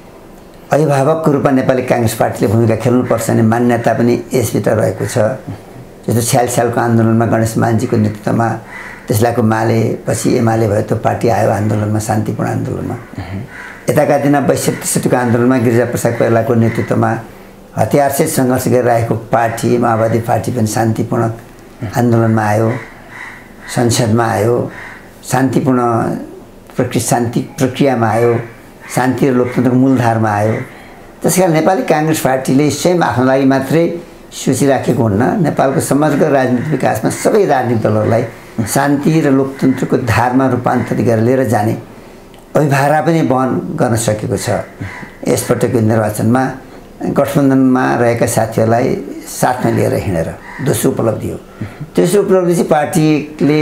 अभिभावकको रूपमा नेपाली काङ्ग्रेस पार्टीले भूमिका खेल्नुपर्छ भन्ने मान्यता पनि यसभित्र रहेको छ। जस्तो छयालिस सालको आन्दोलनमा गणेश मानजीको नेतृत्वमा त्यसलाको माले, पछि एमाले भयो, त्यो पार्टी आयो आन्दोलनमा, शान्तिपूर्ण आन्दोलनमा। यताका दिनमा बैसठी त्रिसठीको आन्दोलनमा गिरिजाप्रसाद कोइरालाको नेतृत्वमा हतियारसहित सङ्घर्ष गरिरहेको पार्टी माओवादी पार्टी पनि शान्तिपूर्ण आन्दोलनमा आयो, संसदमा आयो, शान्तिपूर्ण प्रक्रिया शान्ति प्रक्रियामा आयो, शान्ति र लोकतन्त्रको मूलधारमा आयो। त्यसकारण नेपाली काङ्ग्रेस पार्टीले स्वयं आफ्नो लागि मात्रै सोचिराखेको हुन्न, नेपालको समग्र राजनीतिक विकासमा सबै राजनीतिक दलहरूलाई शान्ति र लोकतन्त्रको धारमा रूपान्तरित गरेर लिएर जाने अभिभावना पनि वहन गर्न सकेको छ। यसपटकको निर्वाचनमा गठबन्धनमा रहेका साथीहरूलाई साथमा लिएर हिँडेर दोस्रो उपलब्धि हो। तेस्रो उपलब्धि चाहिँ पार्टीले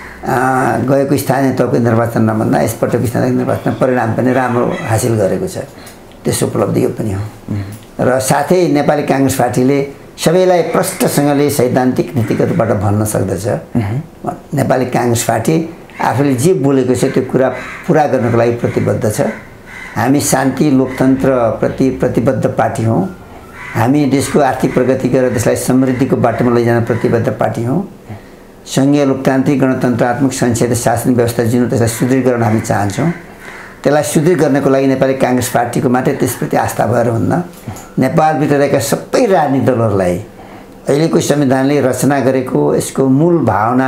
गएको स्थानीय तहको निर्वाचनमा भन्दा यसपटकको स्थानीय निर्वाचनमा परिणाम पनि राम्रो हासिल गरेको छ। तेस्रो उपलब्धि यो पनि हो। र साथै नेपाली काङ्ग्रेस पार्टीले सबैलाई प्रष्टसँगले सैद्धान्तिक नीतिगत रूपबाट भन्न सक्दछ। नेपाली काङ्ग्रेस पार्टी आफूले जे बोलेको छ त्यो कुरा पुरा गर्नको लागि प्रतिबद्ध छ। हामी शान्ति लोकतन्त्र प्रति प्रतिबद्ध पार्टी हौँ। हामी देशको आर्थिक प्रगति गरेर देशलाई समृद्धिको बाटोमा लैजान प्रतिबद्ध पार्टी हौँ। सङ्घीय लोकतान्त्रिक गणतन्त्रात्मक संसदीय शासन व्यवस्था जुन त्यसलाई सुदृढ गर्न हामी चाहन्छौँ। त्यसलाई सुदृढ गर्नको लागि नेपाली काङ्ग्रेस पार्टीको मात्रै त्यसप्रति आस्था भएर हुन्न, नेपालभित्र रहेका सबै राजनीतिक दलहरूलाई अहिलेको संविधानले रचना गरेको यसको मूल भावना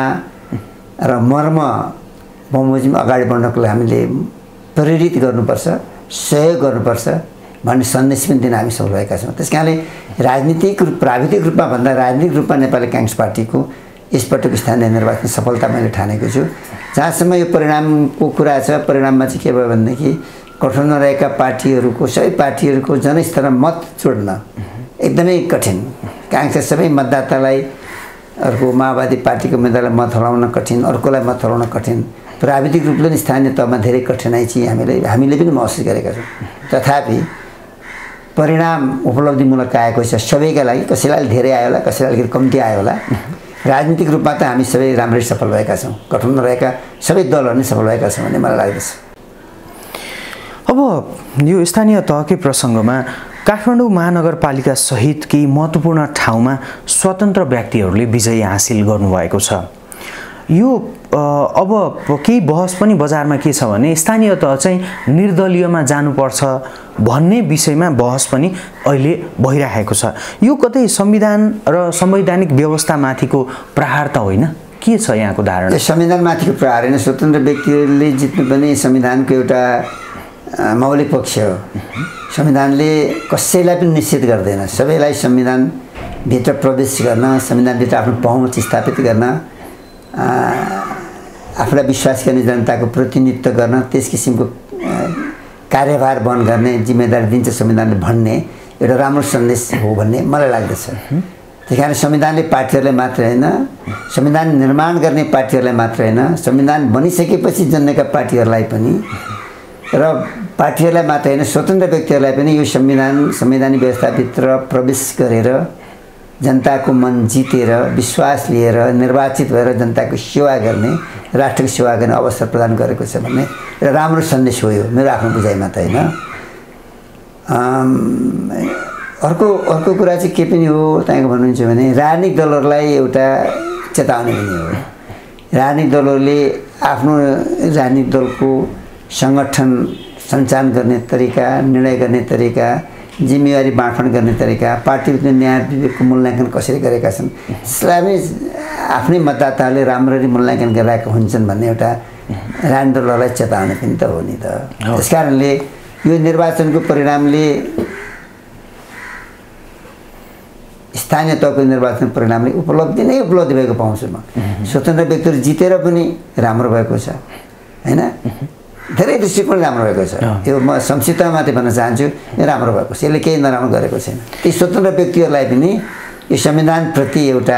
र मर्म बमोजिम अगाडि बढ्नको लागि हामीले प्रेरित गर्नुपर्छ, सहयोग गर्नुपर्छ भन्ने सन्देश पनि दिन हामी सफल भएका छौँ। त्यस कारणले राजनीतिक रूप प्राविधिक रूपमा भन्दा राजनीतिक रूपमा नेपाली काङ्ग्रेस पार्टीको यसपटकको स्थानीय निर्वाचन सफलता मैले ठानेको छु। जहाँसम्म यो परिणामको कुरा छ, परिणाममा चाहिँ के भयो भनेदेखि गठबन्धनमा रहेका पार्टीहरूको सबै पार्टीहरूको जनस्तरमा मत जोड्न एकदमै कठिन। काङ्ग्रेस सबै मतदातालाई अर्को माओवादी पार्टीको उम्मेदवारलाई मत हराउन कठिन, अर्कोलाई मत हराउन कठिन। प्राविधिक रूपले पनि स्थानीय तहमा धेरै कठिनाइ चाहिँ हामीले हामीले पनि महसुस गरेका छौँ। तथापि परिणाम उपलब्धिमूलक आएको छ सबैका लागि। कसैलाई धेरै आयो होला, कसैलाई अलिकति कम्ती आयो होला। राजनीतिक रूपमा त हामी सबै राम्रै सफल भएका छौँ। गठबन्धनमा रहेका सबै दलहरू नै सफल भएका छौँ भन्ने मलाई लाग्दछ।
अब यो स्थानीय तहकै प्रसङ्गमा काठमाडौँ महानगरपालिका सहित केही महत्त्वपूर्ण ठाउँमा स्वतन्त्र व्यक्तिहरूले विजय हासिल गर्नुभएको छ। यो अब केही बहस पनि बजारमा के छ भने स्थानीय तह चाहिँ निर्दलीयमा जानुपर्छ भन्ने विषयमा बहस पनि अहिले भइरहेको छ। यो कतै संविधान र संवैधानिक व्यवस्थामाथिको प्रहार त होइन? के छ यहाँको धारणा?
संविधानमाथिको प्रहार होइन, स्वतन्त्र व्यक्तिहरूले जित्नु पनि संविधानको एउटा मौलिक पक्ष हो। संविधानले कसैलाई पनि निश्चित गर्दैन, सबैलाई संविधान भित्र प्रवेश गर्न, संविधानभित्र आफ्नो पहुँच स्थापित गर्न, आफूलाई विश्वास गर्ने जनताको प्रतिनिधित्व गर्न, त्यस किसिमको कार्यभार वहन गर्ने जिम्मेदारी दिन्छ संविधानले भन्ने एउटा राम्रो सन्देश हो भन्ने मलाई लाग्दछ। त्यही कारण संविधानले पार्टीहरूलाई मात्र होइन, संविधान निर्माण गर्ने पार्टीहरूलाई मात्र होइन, संविधान बनिसकेपछि जन्मेका पार्टीहरूलाई पनि र पार्टीहरूलाई मात्र होइन स्वतन्त्र व्यक्तिहरूलाई पनि यो संविधान संवैधानिक व्यवस्थाभित्र प्रवेश गरेर जनताको मन जितेर विश्वास लिएर निर्वाचित भएर जनताको सेवा गर्ने, राष्ट्रको सेवा गर्ने अवसर प्रदान गरेको छ भन्ने एउटा राम्रो सन्देश हो यो, मेरो आफ्नो बुझाइमा त होइन। अर्को अर्को कुरा चाहिँ के पनि हो तपाईँको भन्नुहुन्छ भने राजनीतिक दलहरूलाई एउटा चेतावनी पनि हो। राजनीतिक दलहरूले आफ्नो राजनीतिक दलको सङ्गठन सञ्चालन गर्ने तरिका, निर्णय गर्ने तरिका, जिम्मेवारी बाँडफाँड गर्ने तरिका, पार्टीभित्र न्याय विवेकको मूल्याङ्कन कसरी गरेका छन् त्यसलाई पनि आफ्नै मतदाताहरूले राम्ररी मूल्याङ्कन गरिरहेका हुन्छन् भन्ने एउटा राजनीतिक दलहरूलाई चेतावनी पनि त हो नि त। त्यस कारणले यो निर्वाचनको परिणामले स्थानीय तहको निर्वाचन परिणामले उपलब्धि नै उपलब्धि भएको पाउँछु म। स्वतन्त्र व्यक्तिहरू जितेर पनि राम्रो भएको छ होइन, धेरै दृष्टिकोण राम्रो भएको छ। यो म संक्षिप्तमा मात्रै भन्न चाहन्छु, यो राम्रो भएको छ, यसले केही नराम्रो गरेको छैन। ती स्वतन्त्र व्यक्तिहरूलाई पनि यो संविधानप्रति एउटा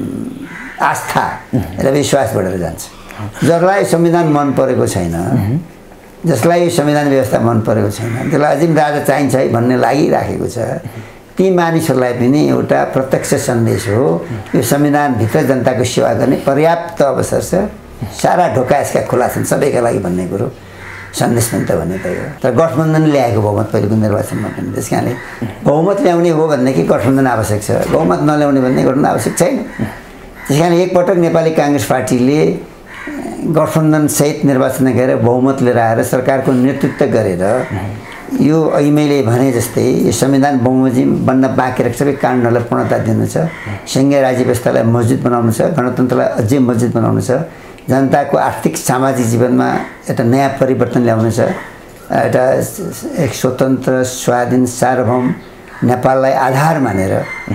आस्था र विश्वास बढेर जान्छ। जसलाई संविधान मन परेको छैन, जसलाई यो संविधान व्यवस्था मन परेको छैन, त्यसलाई अझै राजा चाहिन्छ है भन्ने लागिराखेको छ, ती मानिसहरूलाई पनि एउटा प्रत्यक्ष सन्देश हो यो संविधानभित्र जनताको सेवा गर्ने पर्याप्त अवसर छ, सारा ढोका यसका खुला छन् सबैका लागि भन्ने कुरो सन्देश पनि त भन्ने त हो। तर गठबन्धन ल्याएको बहुमत पहिलेको निर्वाचनमा पनि, त्यस कारणले बहुमत ल्याउने हो भनेदेखि गठबन्धन आवश्यक छ, बहुमत नल्याउने भने गठबन्धन आवश्यक छैन। त्यस कारण एकपटक नेपाली काङ्ग्रेस पार्टीले गठबन्धनसहित निर्वाचनमा गएर बहुमत लिएर आएर सरकारको नेतृत्व गरेर यो अहिले भने जस्तै यो संविधान बमोजिम बन्न बाँकी रहेको सबै कानुनहरूलाई पूर्णता दिनु छ, सङ्घीय राज्य व्यवस्थालाई मजबुत बनाउनु छ, गणतन्त्रलाई अझै मजबुत बनाउनु छ, जनताको आर्थिक सामाजिक जीवनमा एउटा नयाँ परिवर्तन ल्याउनु छ, एउटा एक स्वतन्त्र स्वाधीन सार्वभौम नेपाललाई आधार मानेर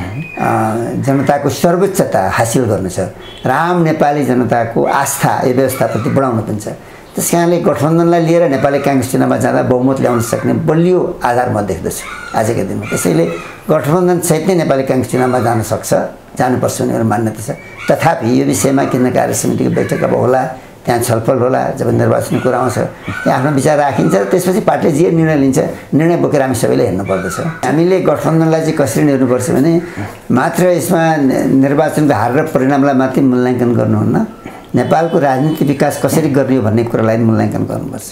जनताको सर्वोच्चता हासिल गर्नु छ र आम नेपाली जनताको आस्था यो व्यवस्थाप्रति बढाउनु पनि छ। त्यस कारणले गठबन्धनलाई लिएर नेपाली काङ्ग्रेस चुनावमा जाँदा बहुमत ल्याउन सक्ने बलियो आधार म देख्दछु आजको दिनमा। त्यसैले गठबन्धनसहित नै नेपाली काङ्ग्रेस चुनावमा जान सक्छ, जानुपर्छ भन्ने मेरो मान्यता छ। तथापि यो विषयमा केन्द्र कार्य समितिको बैठक अब होला, त्यहाँ छलफल होला, जब निर्वाचनको कुरा आउँछ त्यहाँ आफ्नो विचार राखिन्छ र त्यसपछि पार्टीले जे निर्णय लिन्छ निर्णय बोकेर हामी सबैले हेर्नुपर्दछ। हामीले गठबन्धनलाई चाहिँ कसरी हेर्नुपर्छ भने मात्र यसमा निर्वाचनको हार र परिणामलाई मात्रै मूल्याङ्कन गर्नुहुन्न, नेपालको राजनीतिक विकास कसरी गर्ने हो भन्ने कुरालाई मूल्याङ्कन गर्नुपर्छ।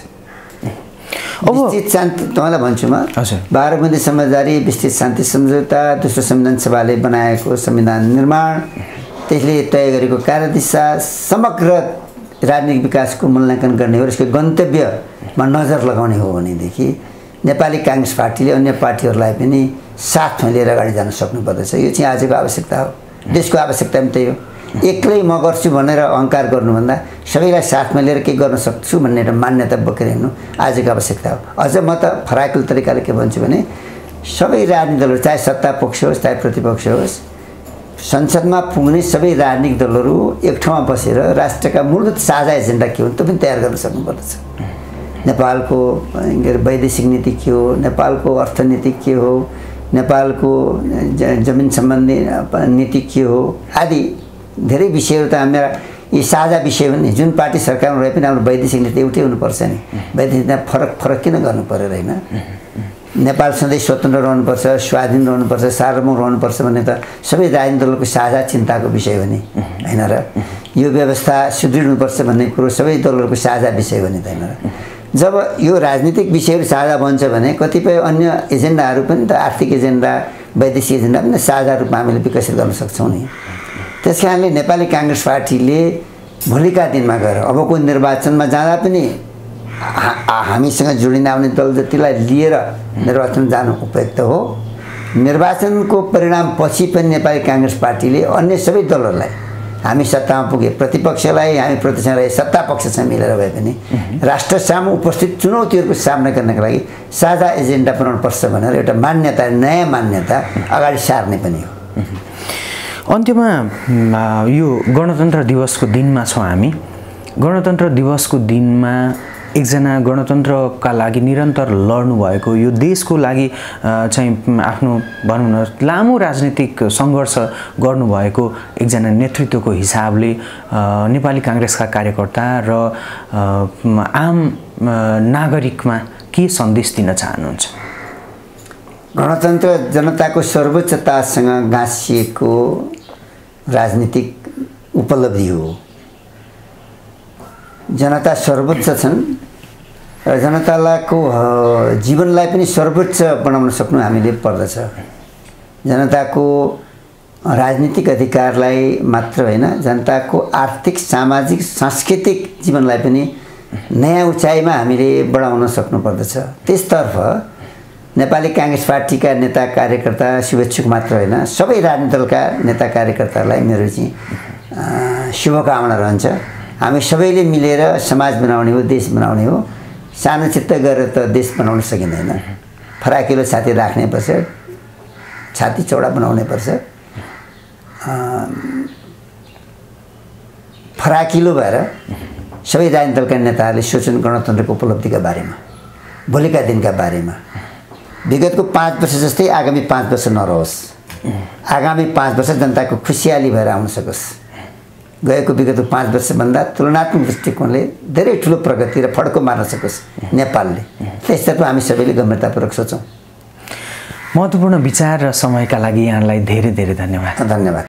विस्तृत शान्ति तपाईँलाई भन्छु म, बाह्र बुँदे समझदारी, विस्तृत शान्ति सम्झौता, दोस्रो संविधान सभाले बनाएको संविधान निर्माण, त्यसले तय गरेको कार्यदिशा, समग्र राजनीतिक विकासको मूल्याङ्कन गर्ने हो र यसको गन्तव्यमा नजर लगाउने हो भनेदेखि नेपाली काङ्ग्रेस पार्टीले अन्य पार्टीहरूलाई पनि साथमा लिएर अगाडि जान सक्नुपर्दछ। यो चाहिँ आजको आवश्यकता हो, देशको आवश्यकता पनि त्यही हो। एक्लै म गर्छु भनेर अहङ्कार गर्नुभन्दा सबैलाई साथमा लिएर के गर्न सक्छु भन्ने एउटा मान्यता बोकेर हिँड्नु आजको आवश्यकता हो। अझ म त फराकिलो तरिकाले के भन्छु भने सबै राजनीतिक दलहरू, चाहे सत्ता पक्ष होस् चाहे प्रतिपक्ष होस्, संसदमा पुग्ने सबै राजनीतिक दलहरू एक ठाउँमा बसेर राष्ट्रका मूलभूत साझा एजेन्डा के हुन् त्यो पनि तयार गर्न सक्नुपर्दछ। नेपालको के अरे वैदेशिक नीति के हो, नेपालको अर्थनीति के हो, नेपालको जमिन सम्बन्धी नीति के हो आदि धेरै विषयहरू त हाम्रा यी साझा विषय हो नि। जुन पार्टी सरकारमा रहे पनि हाम्रो वैदेशिक नीति एउटै हुनुपर्छ नि, वैदेशिक नीतिमा फरक फरक किन गर्नु पऱ्यो र होइन। नेपाल सधैँ स्वतन्त्र रहनुपर्छ, स्वाधीन रहनुपर्छ, सार्वभौम रहनुपर्छ भन्ने त सबै राजनीतिक दलको साझा चिन्ताको विषय हो नि होइन र। यो व्यवस्था सुदृढ हुनुपर्छ भन्ने कुरो सबै दलहरूको साझा विषय हो नि त होइन र। जब यो राजनीतिक विषयहरू साझा बन्छ भने कतिपय अन्य एजेन्डाहरू पनि त आर्थिक एजेन्डा, वैदेशिक एजेन्डा पनि साझा रूपमा हामीले विकसित गर्न सक्छौँ नि। त्यस कारणले नेपाली काङ्ग्रेस पार्टीले भोलिका दिनमा गएर अबको निर्वाचनमा जाँदा पनि हामीसँग जोडिन आउने दल जतिलाई लिएर निर्वाचन जानु उपयुक्त हो। निर्वाचनको परिणाम पछि पनि नेपाली काङ्ग्रेस पार्टीले अन्य सबै दलहरूलाई, हामी सत्तामा पुगे प्रतिपक्षलाई, हामी प्रतिपक्षलाई सत्ता पक्षसँग मिलेर भए पनि राष्ट्र सामु उपस्थित चुनौतीहरूको सामना गर्नका लागि साझा एजेन्डा बनाउनुपर्छ भनेर एउटा मान्यता, नयाँ मान्यता अगाडि सार्ने पनि हो।
अन्त्यमा यो गणतन्त्र दिवसको दिनमा छौँ हामी। गणतन्त्र दिवसको दिनमा एकजना गणतन्त्रका लागि निरन्तर लड्नु भएको, यो देशको लागि चाहिँ आफ्नो भनौँ न लामो राजनीतिक सङ्घर्ष गर्नुभएको एकजना नेतृत्वको हिसाबले नेपाली काङ्ग्रेसका कार्यकर्ता र आम नागरिकमा के सन्देश दिन चाहनुहुन्छ?
गणतन्त्र जनताको सर्वोच्चतासँग गाँसिएको राजनीतिक उपलब्धि हो। जनता सर्वोच्च छन् र जनताको जीवनलाई पनि सर्वोच्च बनाउन सक्नु हामीले पर्दछ। जनताको राजनीतिक अधिकारलाई मात्र होइन, जनताको आर्थिक, सामाजिक, सांस्कृतिक जीवनलाई पनि नयाँ उचाइमा हामीले बढाउन सक्नुपर्दछ। त्यसतर्फ नेपाली काङ्ग्रेस पार्टीका नेता कार्यकर्ता, शुभेच्छुक मात्र होइन, सबै राजनीतिक दलका नेता कार्यकर्ताहरूलाई मेरो चाहिँ शुभकामना रहन्छ। हामी सबैले मिलेर समाज बनाउने हो, देश बनाउने हो। सानो चित्त गरेर त देश बनाउन सकिँदैन। फराकिलो छाती राख्नै पर्छ, छाती चौडा बनाउनै पर्छ। फराकिलो भएर सबै राजनीतिक दलका नेताहरूले सोचुन् गणतन्त्रको उपलब्धिका बारेमा, भोलिका दिनका बारेमा। विगतको पाँच वर्ष जस्तै आगामी पाँच वर्ष नरहोस्। आगामी पाँच वर्ष जनताको खुसियाली भएर आउन सकोस्। गएको विगतको पाँच वर्षभन्दा तुलनात्मक दृष्टिकोणले धेरै ठुलो प्रगति र फड्को मार्न सकोस् नेपालले। त्यसतर्फ हामी सबैले गम्भीरतापूर्वक सोचौँ।
महत्त्वपूर्ण विचार र समयका लागि यहाँलाई धेरै धेरै धन्यवाद।
धन्यवाद।